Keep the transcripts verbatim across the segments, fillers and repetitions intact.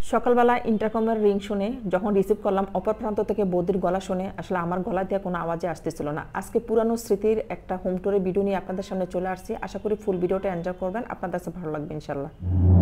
সকালবেলা ইন্টারকমের রিং শুনে যখন রিসিভ করলাম, অপর প্রান্ত থেকে বৌদির গলা শুনে আসলে আমার গলা দিয়ে কোনো আওয়াজে আসতেছিল না। আজকে পুরানো স্মৃতির একটা হোম টুরের ভিডিও নিয়ে আপনাদের সামনে চলে আসছি। আশা করি ফুল ভিডিওটা এনজয় করবেন, আপনাদের কাছে ভালো লাগবে ইনশাল্লাহ।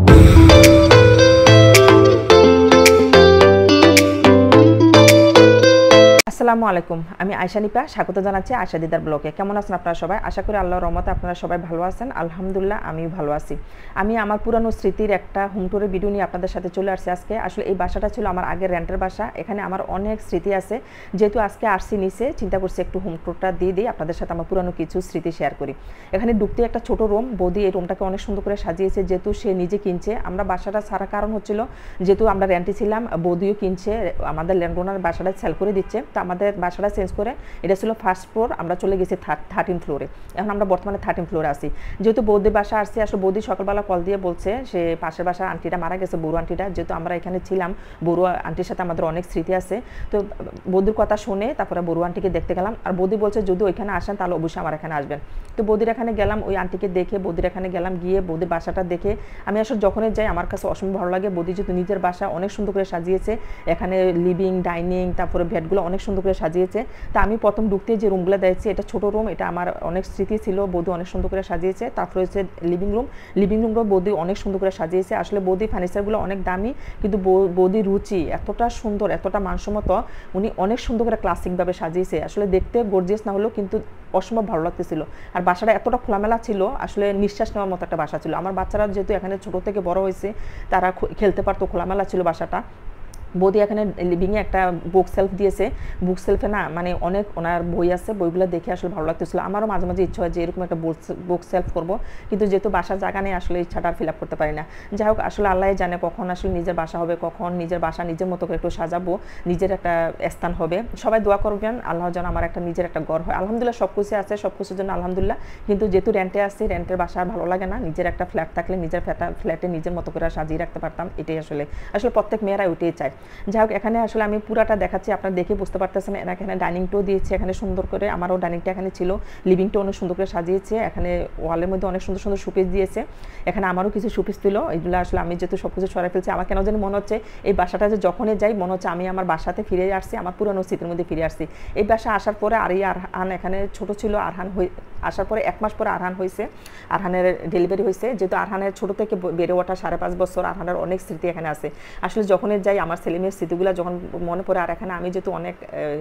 আসসালামু আলাইকুম, আমি আয়শা নিপা স্বাগত জানাচ্ছি আয়শা দিদার ব্লগে। কেমন আছেন আপনারা সবাই? আশা করি আল্লাহর রহমতে আপনারা সবাই ভালো আছেন। আলহামদুলিল্লাহ আমিও ভালো আছি। আমি আমার পুরানো স্মৃতির একটা হোম টুরের ভিডিও নিয়ে আপনাদের সাথে চলে আসছি আজকে। আসলে এই বাসাটা ছিল আমার আগের রেন্টের বাসা। এখানে আমার অনেক স্মৃতি আছে। যেহেতু আজকে আসছি নিচে, চিন্তা করছি একটু হোম টুরটা দিয়ে দিই, আপনাদের সাথে আমার পুরানো কিছু স্মৃতি শেয়ার করি। এখানে ঢুকতে একটা ছোট রুম, বৌদি এই রুমটাকে অনেক সুন্দর করে সাজিয়েছে। যেহেতু সে নিজে কিনছে, আমরা বাসাটা ছাড়ার কারণ হচ্ছিল যেহেতু আমরা রেন্টে ছিলাম, বৌদিও কিনছে, আমাদের ল্যান্ডওনার বাসাটা সেল করে দিচ্ছে। তো আমাদের বাসাটা চেঞ্জ করে এটা ছিল ফার্স্ট ফ্লোর, আমরা চলে গেছি থার্টিন ফ্লোরে। এখন আমরা বর্তমানে থার্টিন ফ্লোরে আছি। যেহেতু বৌদির বাসা আসছি, আসলে বৌদি সকালবেলা কল দিয়ে বলছে সে পাশের বাসার আন্টিটা মারা গেছে, বড়ু আন্টিটা। যেহেতু আমরা এখানে ছিলাম, বড়ু আন্টির সাথে আমাদের অনেক স্মৃতি আছে। তো বৌদির কথা শুনে তারপরে বড়ু আন্টিকে দেখতে গেলাম। আর বৌদি বলছে যদি ওইখানে আসেন তাহলে অবশ্যই আমার এখানে আসবেন। তো বৌদির এখানে গেলাম, ওই আন্টিকে দেখে বৌদির এখানে গেলাম, গিয়ে বৌদির বাসাটা দেখে আমি আসলে যখনই যাই আমার কাছে অসম্ভব ভালো লাগে। বৌদি যেহেতু নিজের বাসা অনেক সুন্দর করে সাজিয়েছে, এখানে লিভিং ডাইনিং তারপরে বেডগুলো অনেক সুন্দর করে সাজিয়েছে। তা আমি প্রথম ঢুকতে যে রুমগুলো দেখছি, এটা ছোট রুম, এটা আমার অনেক স্মৃতি ছিল। বৌদি অনেক সুন্দর করে সাজিয়েছে। তারপরে হচ্ছে লিভিং রুম, লিভিং রুমটাও বৌদি অনেক সুন্দর করে সাজিয়েছে। আসলে বৌদি ফার্নিচারগুলো অনেক দামি, কিন্তু বৌদির রুচি এতটা সুন্দর, এতটা মানসম্মত, উনি অনেক সুন্দর করে ক্লাসিকভাবে সাজিয়েছে। আসলে দেখতে গর্জিয়াস না হলেও কিন্তু অসম্ভব ভালো লাগতেছিল। আর বাসাটা এতটা খোলামেলা ছিল, আসলে নিঃশ্বাস নেওয়ার মতো একটা বাসা ছিল। আমার বাচ্চারা যেহেতু এখানে ছোট থেকে বড় হয়েছে, তারা খেলতে পারতো, খোলামেলা ছিল বাসাটা। বৌদি এখানে লিভিংয়ে একটা বুক সেলফ দিয়েছে। বুক সেলফে না মানে অনেক ওনার বই আছে, বইগুলো দেখে আসলে ভালো লাগতেছিল। আমারও মাঝে মাঝে ইচ্ছা হয় যে এরকম একটা বুক সেলফ করবো, কিন্তু যেহেতু বাসার জায়গা নেই আসলে ইচ্ছাটা ফিল আপ করতে পারি না। যাই হোক, আসলে আল্লাহ জানে কখন আসলে নিজের বাসা হবে, কখন নিজের বাসা নিজের মতো করে একটু সাজাবো, নিজের একটা স্থান হবে। সবাই দোয়া করবেন আল্লাহ যেন আমার একটা নিজের একটা ঘর হয়। আলহামদুলিল্লাহ সব কিছু আছে, সব কিছুর জন্য আলহামদুলিল্লাহ। কিন্তু যেহেতু রেন্টে আসছি, রেন্টের বাসা ভালো লাগে না। নিজের একটা ফ্ল্যাট থাকলে নিজের ফ্ল্যাটে নিজের মতো করে সাজিয়ে রাখতে পারতাম, এটাই আসলে আসলে প্রত্যেক মেয়েরা ওইটাই চায়। যাই হোক, এখানে আসলে আমি পুরাটা দেখাচ্ছি, আপনারা দেখে বুঝতে পারতেছেন। এখানে ডাইনিংটাও দিয়েছে এখানে সুন্দর করে, আমারও ডাইনিংটা এখানে ছিল, লিভিংটা অনেক সুন্দর করে সাজিয়েছে। এখানে ওয়ালের মধ্যে অনেক সুন্দর সুন্দর শোপিস দিয়েছে। এখানে আমারও কিছু শোপিস ছিল, এইগুলো আসলে আমি যেহেতু সব কিছু সরাই ফেলছি, আমার কেন জানি মনে হচ্ছে এই বাসাটা যে যখনই যাই মনে হচ্ছে আমি আমার বাসাতে ফিরে আসছি, আমার পুরনো স্মৃতির মধ্যে ফিরে আসছি। এই বাসা আসার পরে আর এই আরহান এখানে ছোট ছিল, আরহান হয়ে আসার পরে এক মাস পরে আরহান হয়েছে, আরহানের ডেলিভারি হয়েছে। যেহেতু আরহানের ছোটো থেকে বেড়ে ওঠা সাড়ে পাঁচ বছর, আরহানের অনেক স্মৃতি এখানে আছে। আসলে যখনই যাই আমার ছেলে মেয়ের স্মৃতিগুলো যখন মনে পড়ে, আর এখানে আমি যেহেতু অনেক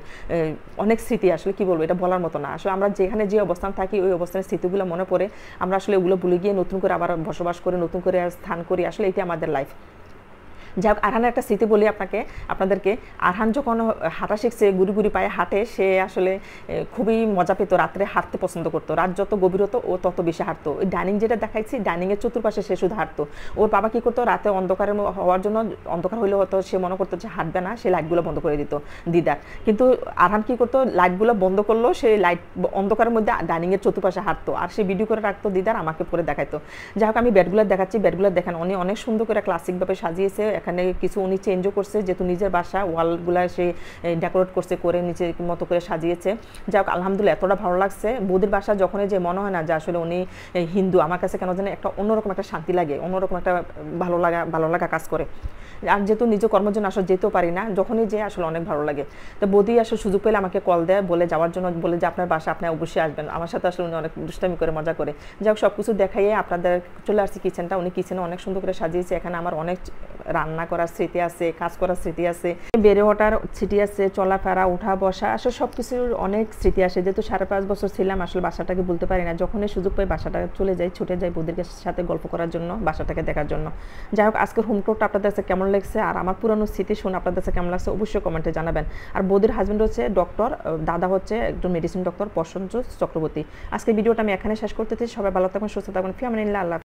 অনেক স্মৃতি, আসলে কি বলবো, এটা বলার মতো না। আসলে আমরা যেখানে যে অবস্থান থাকি ওই অবস্থানের স্মৃতিগুলো মনে পড়ে, আমরা আসলে ওগুলো ভুলে গিয়ে নতুন করে আবার বসবাস করে নতুন করে স্থান করি। আসলে এটি আমাদের লাইফ। যাই হোক, আরহানের একটা স্মৃতি বলি আপনাকে আপনাদেরকে। আরহান যখন হাঁটা শিখছে, গুড়ি গুড়ি পায়ে হাঁটে, সে আসলে খুবই মজা পেত, রাত্রে হাঁটতে পছন্দ করতো। রাত যত গভীর হতো ও তত বেশি হাঁটতো। ওই ডাইনিং যেটা দেখাইছি, ডাইনিংয়ের চতুর্পাশে সে শুধু হাঁটতো। ওর বাবা কী করতো, রাতে অন্ধকারের হওয়ার জন্য, অন্ধকার হইলে হতো সে মনে করতো যে হাঁটবে না, সে লাইটগুলো বন্ধ করে দিত দিদার। কিন্তু আরহান কী করতো, লাইটগুলো বন্ধ করলো, সে লাইট অন্ধকারের মধ্যে ডাইনিংয়ের চতুর্পাশে হাঁটতো, আর সে ভিডিও করে রাখতো দিদার, আমাকে পরে দেখাইতো। যাই হোক, আমি বেডগুলো দেখাচ্ছি, বেডগুলো দেখেন উনি অনেক সুন্দর করে ক্লাসিকভাবে সাজিয়েছে। এখানে কিছু উনি চেঞ্জও করছে, যেহেতু নিজের বাসা, ওয়ালগুলো সে ডেকোরেট করছে, করে নিজের মতো করে সাজিয়েছে। যাই হোক, আলহামদুলিল্লাহ এতটা ভালো লাগছে। বৌদির বাসা যখনই যে মনে হয় না যে আসলে উনি হিন্দু, আমার কাছে কেন জানি একটা অন্যরকম একটা শান্তি লাগে, অন্যরকম একটা ভালো লাগা ভালো লাগা কাজ করে। আর যেহেতু নিজে কর্মের জন্য আসলে যেতেও পারি না, যখনই যে আসলে অনেক ভালো লাগে। তো বৌদি আসলে সুযোগ পেলে আমাকে কল দেয়, বলে যাওয়ার জন্য, বলে যে আপনার বাসা, আপনি অবশ্যই আসবেন। আমার সাথে আসলে উনি অনেক দুষ্টামি করে মজা করে। যাই হোক, সব কিছু দেখাইয়ে আপনাদের চলে আসছি কিচেনটা। উনি কিচেনে অনেক সুন্দর করে সাজিয়েছে। এখানে আমার অনেক রান্না করার স্মৃতি আছে, কাজ করার স্মৃতি আছে, বেড়ে ওঠার স্মৃতি আছে, চলাফেরা, উঠা বসা, আসলে সব কিছুর অনেক স্মৃতি আসে। যেহেতু সাড়ে পাঁচ বছর ছিলাম, আসলে বাসাটাকে বলতে পারি না। যখনই সুযোগ পাই বাসাটা চলে যাই, ছুটে যাই বৌদির সাথে গল্প করার জন্য, বাসাটাকে দেখার জন্য। যাই হোক, আজকের হোম টুরটা আপনাদের কাছে কেমন লাগছে আর আমার পুরানো স্মৃতি শুনে আপনাদের কাছে কেমন লাগছে অবশ্যই কমেন্টে জানাবেন। আর বৌদির হাজব্যান্ড হচ্ছে ডক্টর, দাদা হচ্ছে একজন মেডিসিন ডক্টর প্রসঞ্জয় চক্রবর্তী। আজকের ভিডিওটা আমি এখানে শেষ করতেছি। সবাই ভালো থাকবেন, সুস্থ থাকবেন, ফি আমানিল্লাহ, আল্লাহ।